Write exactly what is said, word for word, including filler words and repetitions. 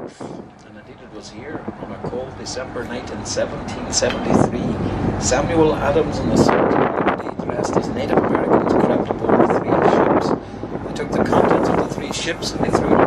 wharf, and indeed it was here on a cold December night in seventeen seventy-three. Samuel Adams and the Sultan, dressed as Native Americans, crept aboard three ships. They took the contents of the three ships and they threw